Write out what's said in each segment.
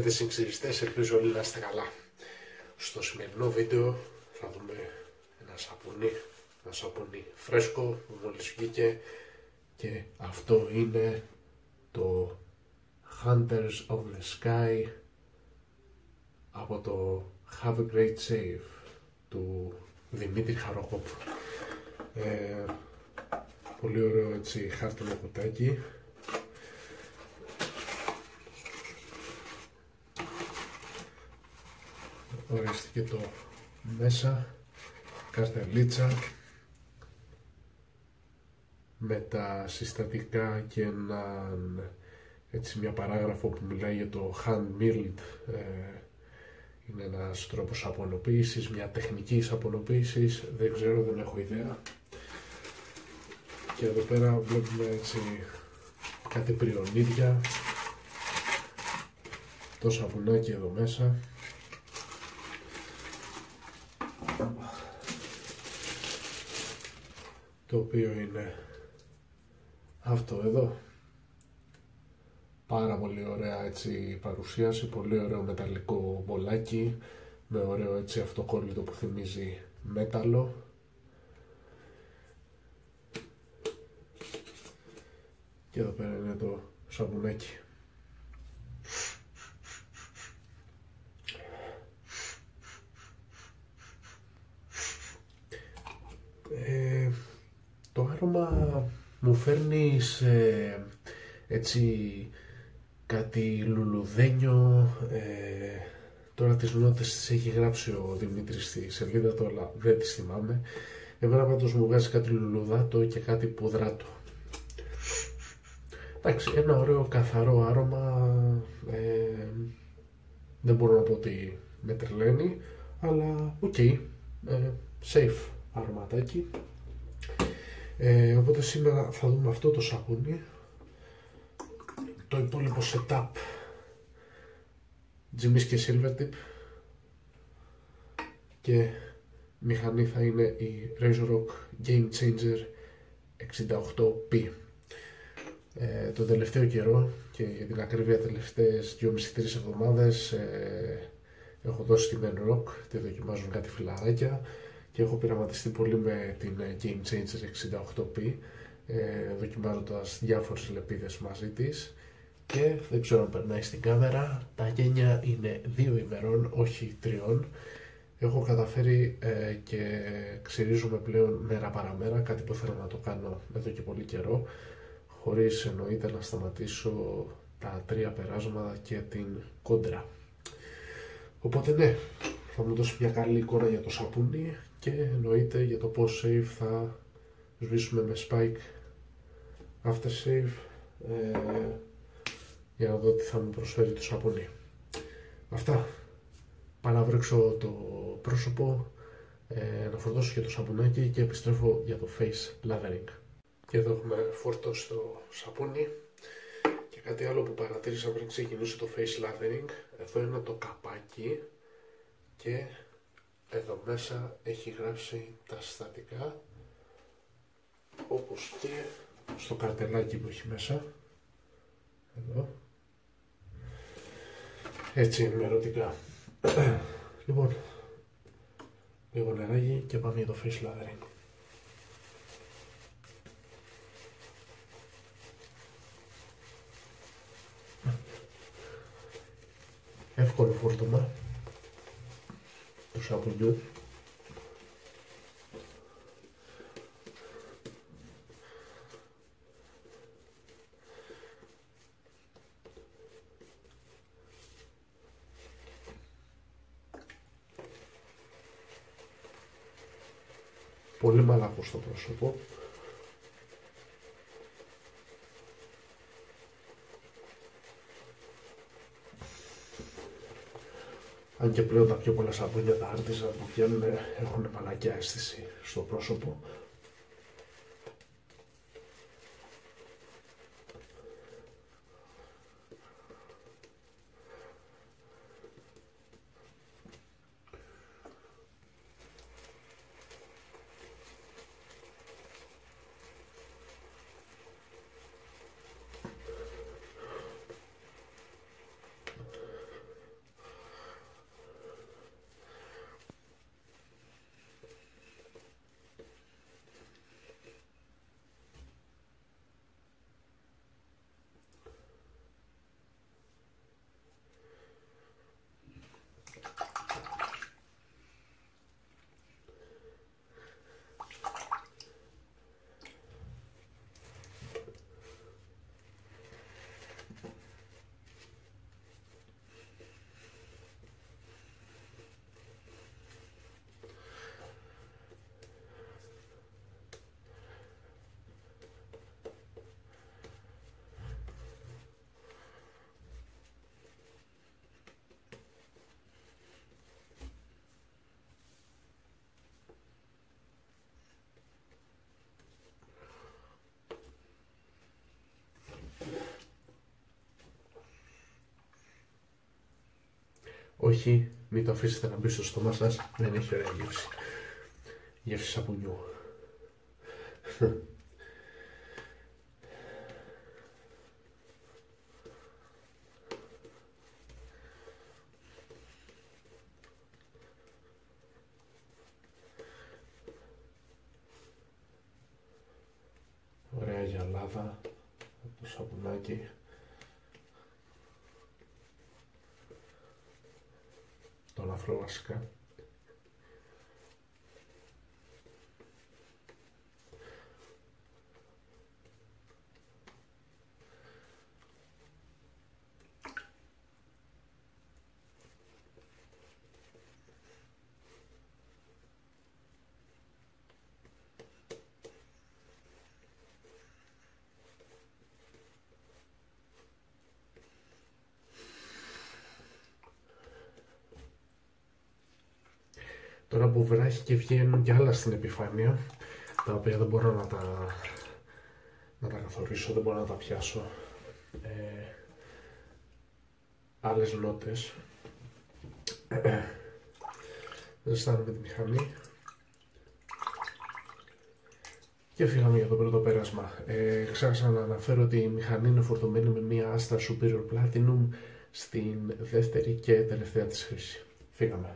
Χαίρετε συγξηριστές, ελπίζω όλοι να είστε καλά. Στο σημερινό βίντεο θα δούμε ένα σαπούνι φρέσκο που μόλις βγήκε και αυτό είναι το Hunters of the Sky από το Have a Great Save του Δημήτρη Χαροκόπου. Πολύ ωραίο έτσι χάρτινο κουτάκι. Οριστήκε το μέσα, καρτελίτσα με τα συστατικά και μια παράγραφο που μιλάει για το hand milled. Είναι ένας τρόπος σαπωνοποίησης, μια τεχνική σαπωνοποίησης, δεν ξέρω, δεν έχω ιδέα. Και εδώ πέρα βλέπουμε έτσι κάτι πριονίδια, το σαπουνάκι εδώ μέσα. Το οποίο είναι αυτό εδώ. Πάρα πολύ ωραία έτσι παρουσίαση, πολύ ωραίο μεταλλικό μπολάκι με ωραίο έτσι αυτοκόλλητο που θυμίζει μέταλλο. Και εδώ πέρα είναι το σαπουνάκι. Το άρωμα μου φέρνει σε έτσι κάτι λουλουδένιο. Τώρα τις νότες τις έχει γράψει ο Δημήτρης στη σελίδα του, αλλά δεν τις θυμάμαι. Εμένα πάντως μου βγάζει κάτι λουλουδάτο και κάτι πουδράτο. Εντάξει, ένα ωραίο καθαρό άρωμα. Δεν μπορώ να πω ότι με τρελαίνει, αλλά οκ, safe αρωματάκι. Οπότε σήμερα θα δούμε αυτό το σαπούνι. Το υπόλοιπο setup Jimmy's και Silvertip, και μηχανή θα είναι η Razorrock Game Changer 68P. Το τελευταίο καιρό, και για την ακρίβεια τελευταίες 2,5-3 εβδομάδες, έχω δώσει τη Menrock, τη δοκιμάζουν κάτι φιλαράκια και έχω πειραματιστεί πολύ με την Game Changer 68P, δοκιμάζοντας διάφορες λεπίδες μαζί της, και δεν ξέρω αν περνάει στην κάμερα. Τα γένια είναι 2 ημερών, όχι 3. Έχω καταφέρει και ξυρίζομαι πλέον μέρα παραμέρα, κάτι που θέλω να το κάνω εδώ και πολύ καιρό, χωρίς εννοείται να σταματήσω τα 3 περάσματα και την κόντρα. Οπότε ναι, θα μου δώσει μια καλή εικόνα για το σαπούνι και εννοείται για το πώς save θα σβήσουμε με spike after save, για να δω τι θα μου προσφέρει το σαπούνι. Αυτά. Πάω να βρέξω το πρόσωπο, να φορτώσω και το σαπουνάκι και επιστρέφω για το face lathering. Και εδώ έχουμε φορτώσει το σαπούνι. Και κάτι άλλο που παρατήρησα πριν ξεκινήσω το face lathering, εδώ είναι το καπάκι και εδώ μέσα έχει γράψει τα συστατικά, όπως και στο καρτελάκι που έχει μέσα. Εδώ. Έτσι ενημερωτικά. Λοιπόν, λίγο νεράκι και πάμε για το face lathering. Εύκολο φόρτωμα του σαπουνιού. Πολύ μαλακό στο πρόσωπο. Αν και πλέον τα πιο πολλά σαπούνια, τα άρτιζα που βγαίνουν, έχουν μαλακιά αίσθηση στο πρόσωπο. Όχι, μην το αφήσετε να μπει στο στόμα σας, δεν έχει ωραία γεύση. Γεύση σαπουνιού. Ωραία γυαλάδα, το σαπουνάκι. Το ελαφρό βασικά. Τώρα που βράχει και βγαίνουν κι άλλα στην επιφάνεια, τα οποία δεν μπορώ να τα καθορίσω, δεν μπορώ να τα πιάσω. Άλλες νότες. Ζεστάνουμε τη μηχανή. Και φύγαμε για το πρώτο πέρασμα. Ξέχασα να αναφέρω ότι η μηχανή είναι φορτωμένη με μία Astra Superior Platinum στην δεύτερη και τελευταία της χρήση. Φύγαμε.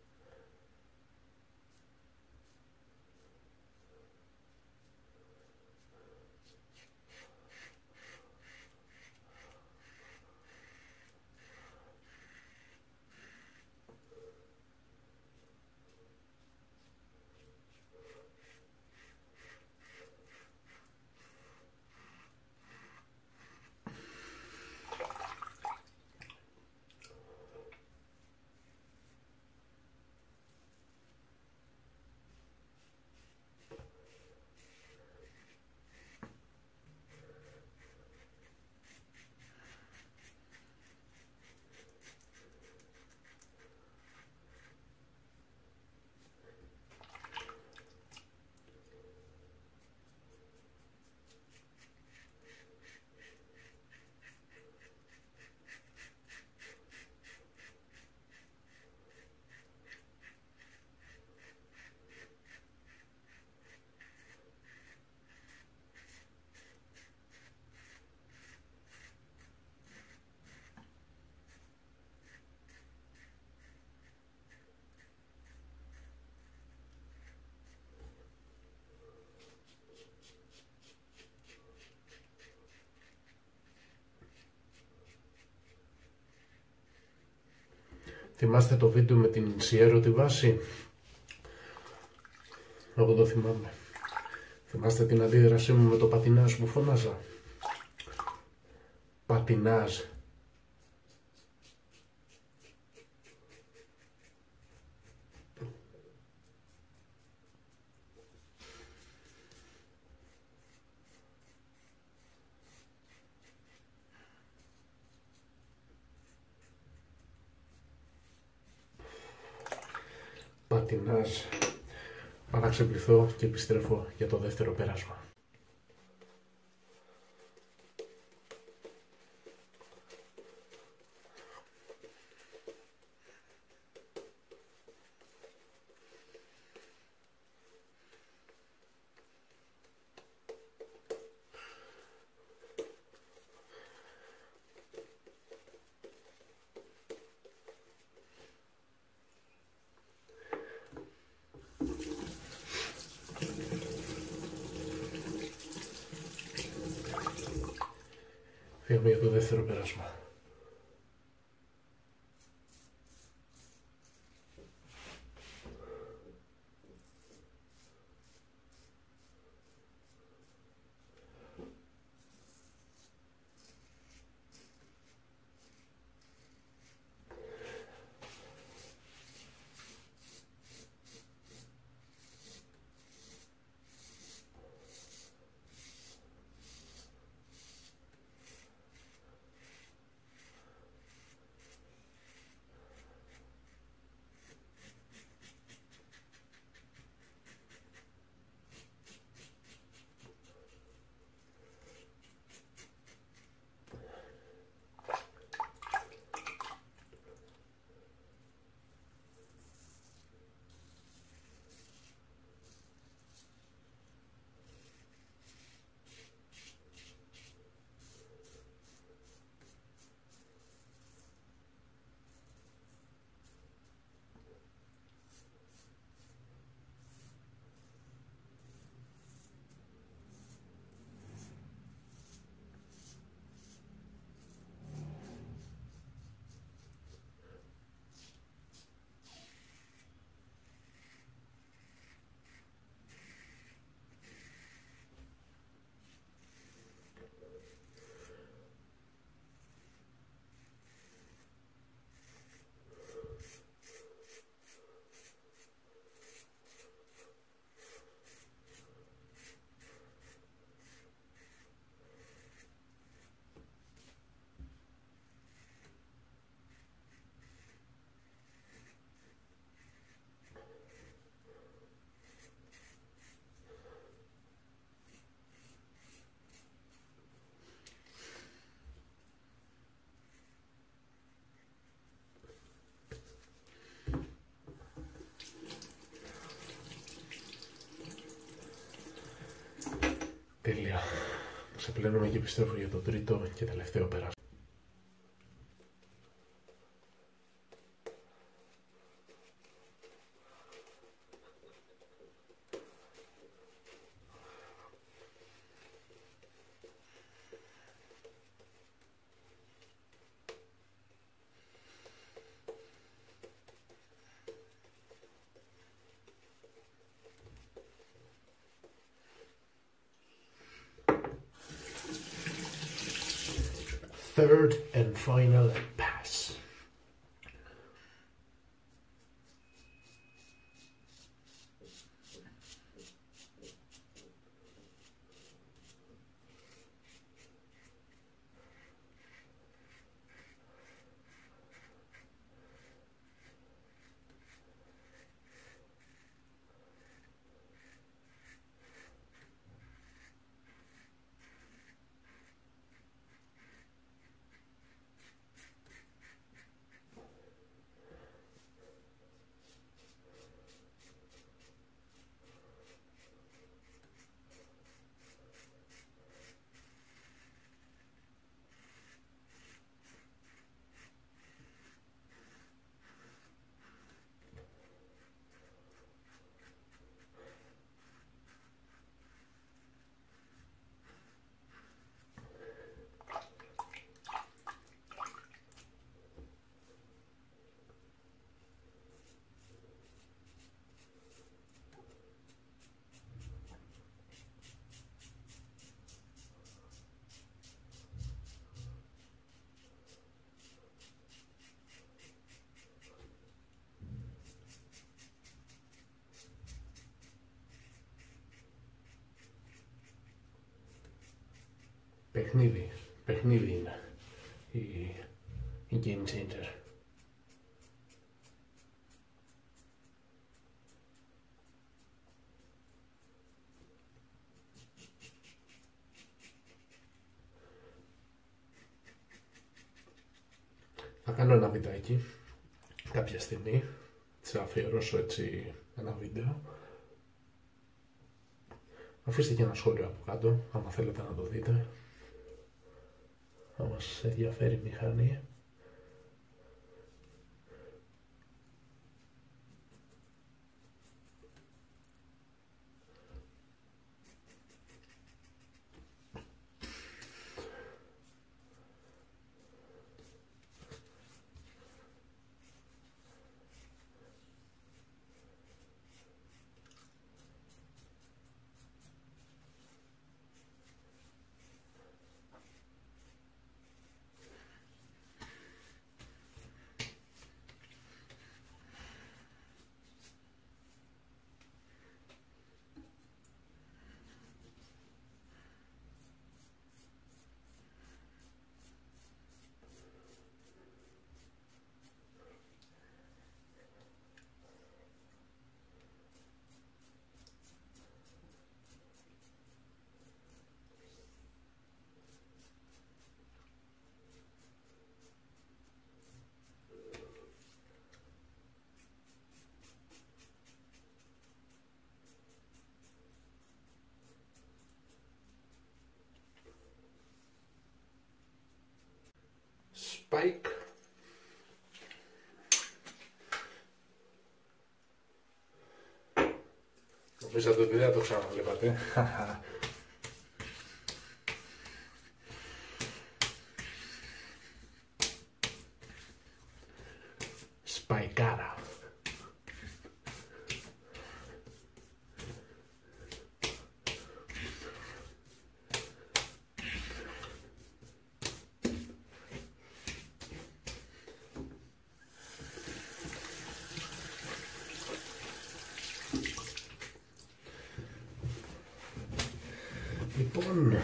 Θυμάστε το βίντεο με την Sierra τη βάση? Εγώ το θυμάμαι. Θυμάστε την αντίδρασή μου με το πατινάζ που φώναζα? Πατινάζ. Πατινάζ. Πάω να ξεπληθώ και επιστρέφω για το δεύτερο πέρασμα. Φύγαμε για το δεύτερο πέρασμα. Τέλεια. Ξεπλένομαι και επιστρέφω για το τρίτο και τελευταίο πέρασμα. Third and final pass. Παιχνίδι είναι η Game Changer. Θα κάνω ένα βιντεάκι κάποια στιγμή, θα αφιερώσω έτσι ένα βίντεο. Αφήστε και ένα σχόλιο από κάτω, άμα θέλετε να το δείτε. άμα σας ενδιαφέρει η μηχανή. Spike. Νομίζατε ότι δεν το ξαναβλέπατε. Σπαϊκάρα. Λοιπόν,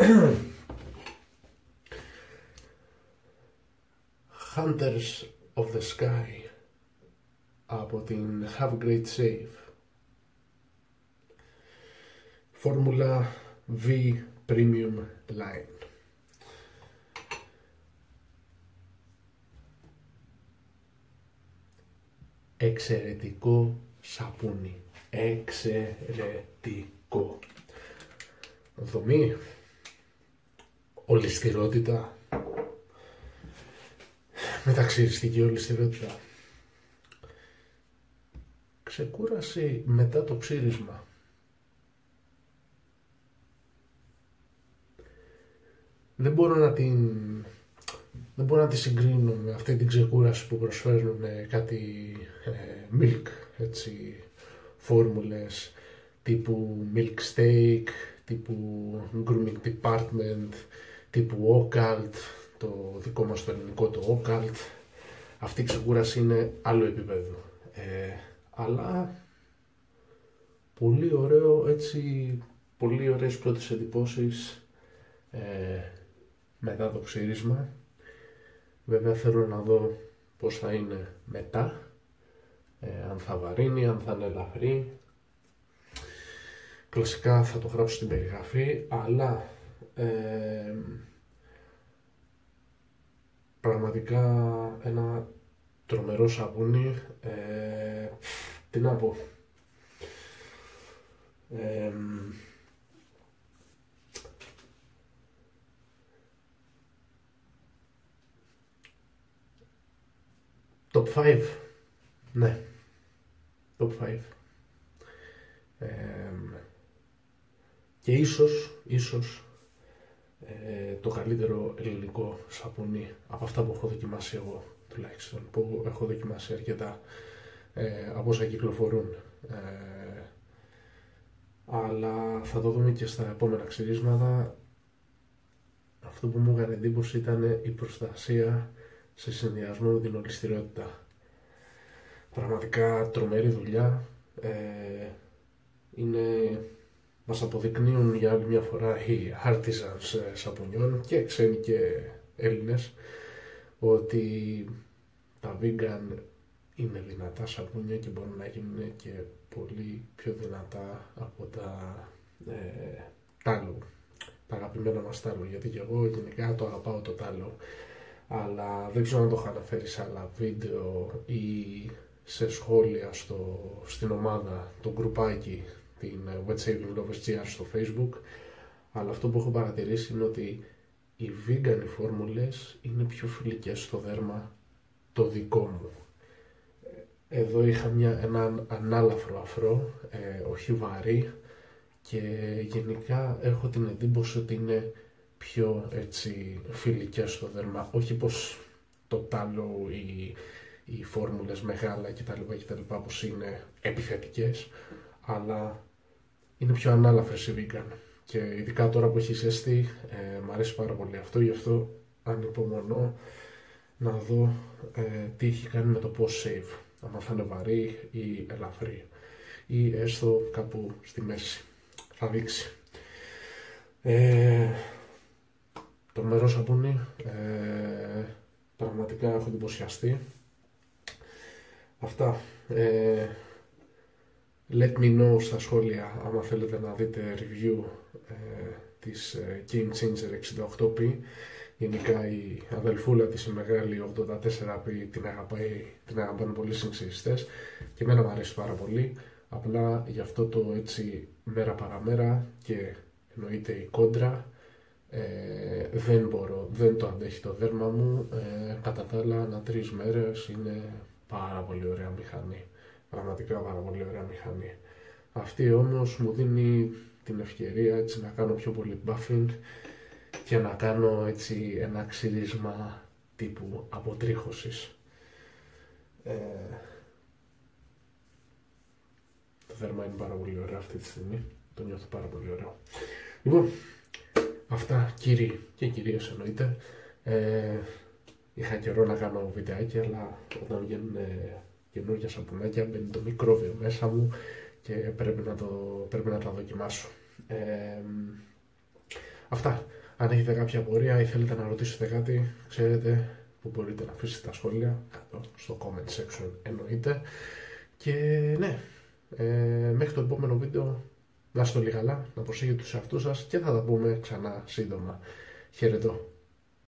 Hunters of the Sky από την Have Great Save, Formula V Premium Line. Εξαιρετικό σαπούνι, εξαιρετικό. δομή, ολισθηρότητα, μεταξυριστική ολισθηρότητα, ξεκούραση μετά το ψήρισμα. Δεν μπορώ να τη συγκρίνω με αυτή την ξεκούραση που προσφέρουν κάτι milk, έτσι, φόρμουλες τύπου milk steak, τύπου grooming department, τύπου Ocalt, το δικό μας το ελληνικό το Ocalt. Αυτή η ξεκούραση είναι άλλο επίπεδο, αλλά πολύ ωραίο, έτσι, πολύ ωραίες πρώτες εντυπώσεις μετά το ψήρισμα. Βέβαια θέλω να δω πώς θα είναι μετά, αν θα βαρύνει, αν θα είναι ελαφρύ. Κλασικά θα το γράψω στην περιγραφή, αλλά πραγματικά ένα τρομερό σαπούνι, τι να πω, top 5, ναι, top 5. Και ίσως το καλύτερο ελληνικό σαπούνι από αυτά που έχω δοκιμάσει εγώ, τουλάχιστον, που έχω δοκιμάσει αρκετά από όσα κυκλοφορούν. Αλλά θα το δούμε και στα επόμενα ξυρίσματα. Αυτό που μου έκανε εντύπωση ήταν η προστασία σε συνδυασμό με την ολισθηρότητα. Πραγματικά τρομερή δουλειά. Μας αποδεικνύουν για άλλη μια φορά οι artisans σαπουνιών, και ξένοι και Έλληνες, ότι τα vegan είναι δυνατά σαπούνια και μπορούν να γίνουν και πολύ πιο δυνατά από τα τάλο, τα αγαπημένα μας τάλο, γιατί και εγώ γενικά το αγαπάω το τάλο, αλλά δεν ξέρω αν το έχω αναφέρει σε άλλα βίντεο ή σε σχόλια στην ομάδα, το γκρουπάκι, την Wet Saving Lovers GR στο Facebook, αλλά αυτό που έχω παρατηρήσει είναι ότι οι vegan φόρμουλες είναι πιο φιλικές στο δέρμα το δικό μου. Εδώ είχα έναν ανάλαφρο αφρό, όχι βαρύ, και γενικά έχω την εντύπωση ότι είναι πιο, έτσι, φιλικές στο δέρμα, όχι πως το τάλο ή οι φόρμουλες μεγάλα κτλ. Πως είναι επιθετικές, αλλά είναι πιο ανάλαφρες οι vegan, και ειδικά τώρα που έχει ζέστη μου αρέσει πάρα πολύ αυτό, γι' αυτό ανυπομονώ να δω τι έχει κάνει με το post shave, άμα θα είναι βαρύ ή ελαφρύ ή έστω κάπου στη μέση, θα δείξει. Το μερό σαπούνι, πραγματικά έχω εντυπωσιαστεί. Αυτά. Let me know στα σχόλια άμα θέλετε να δείτε review της Game Changer 68p. Γενικά η αδελφούλα της, η μεγάλη 84p, την αγαπάνε πολλοί συγξιριστές και εμένα μου αρέσει πάρα πολύ. Απλά γι' αυτό το έτσι μέρα παραμέρα, και εννοείται η κόντρα, δεν το αντέχει το δέρμα μου. Κατά τα άλλα, ανά 3 μέρες είναι πάρα πολύ ωραία μηχανή. Πραγματικά πάρα πολύ ωραία μηχανή. Αυτή όμως μου δίνει την ευκαιρία, έτσι, να κάνω πιο πολύ buffing και να κάνω, έτσι, ένα ξύρισμα τύπου αποτρίχωσης. Το δέρμα είναι πάρα πολύ ωραίο αυτή τη στιγμή. Το νιώθω πάρα πολύ ωραίο. Λοιπόν, αυτά, κύριοι και κυρίες, εννοείται. Είχα καιρό να κάνω βιντεάκι, αλλά όταν βγαίνουν καινούργια σαπουνάκια μπαίνει το μικρόβιο μέσα μου και πρέπει να τα δοκιμάσω. Αυτά. Αν έχετε κάποια απορία ή θέλετε να ρωτήσετε κάτι, ξέρετε που μπορείτε να αφήσετε τα σχόλια κάτω στο comment section, εννοείται. Και ναι, μέχρι το επόμενο βίντεο, να είστε όλοι καλά, να προσέχετε τους εαυτούς σας και θα τα πούμε ξανά σύντομα. Χαιρετώ.